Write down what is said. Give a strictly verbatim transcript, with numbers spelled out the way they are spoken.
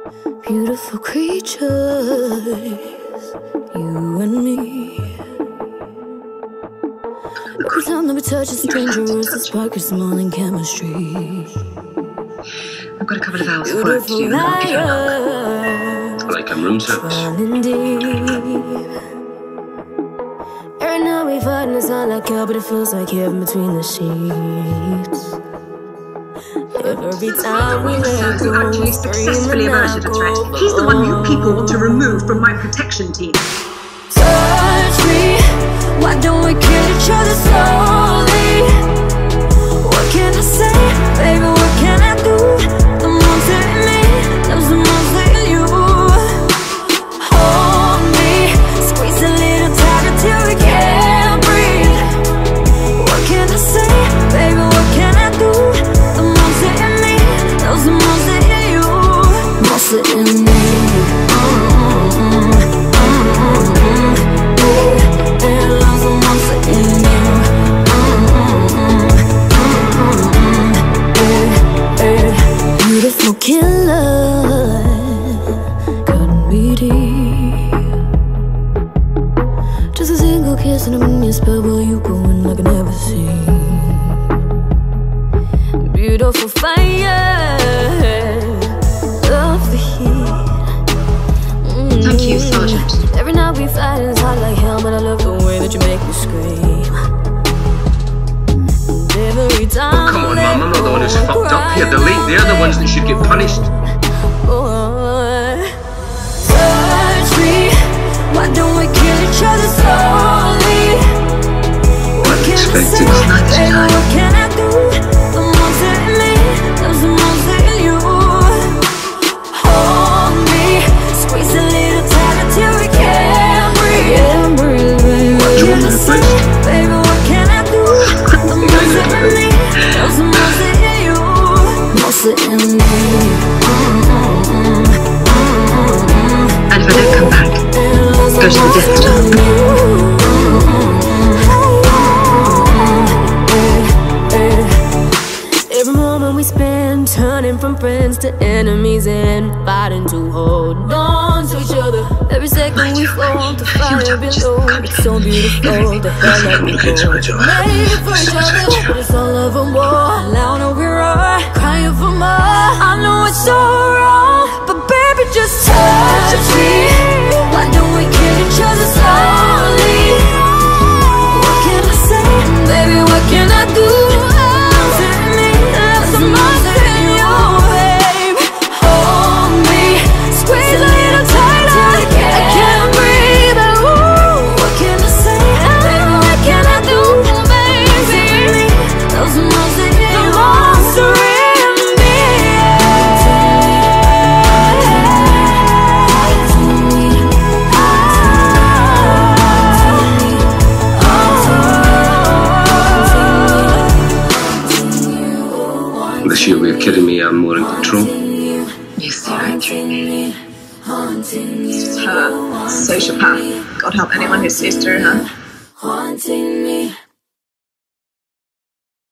Beautiful creatures, you and me. Every time that we touch a stranger, it's a spark of smiling chemistry. I've got a couple of hours of work to do, and I'll give you a knock. Like I'm room service. Every night we fight and it's not like hell, but it feels like heaven between the sheets. Every time we let go, actually successfully averted the threat. He's the one you people want to remove from my protection team. Touch me, why don't we kill each other slowly? What can I say, baby, what can I do? The monster in me loves the monster in you. Hold me, squeeze a little tighter till we can't breathe. What can I say, baby, what can I do? The monster in me loves the monster in you. Monster in me. Beautiful killer, couldn't be deep. Just a single kiss and I'm in your spell, will you go in like I never seen. Beautiful fire, love the heat. Mm-hmm. Thank you, Sergeant. Every night we fight and it's hot like hell, but I love the way that you make me scream. And every time Oh, come on, Mum, I'm not the one who's fucked up here. They're late. They're the ones that should get punished. Touch me, why don't we kill each other slowly? What can I say, baby, what can I do? The monster in me loves the monster in you. Hold me, squeeze a little tighter till we can't breathe. What can I say, baby, what can I do? The monster in me loves the monster in you. Monster in me. And if I don't come back, go to the Death Star. Every moment we spend turning from friends to enemies and fighting to hold on to each other. Every second we fall to fire below. It's so beautiful to hell let me go. Made for each other, but it's all of a war. Louder we roar, crying for more. I know it's so wrong, but baby just touch me. Why don't we kill each other slowly? What can I say, baby, what can I do? This year way of kidding me, I'm more in control. You see right through me. Her sociopath. God help anyone who sees through her. Haunting me.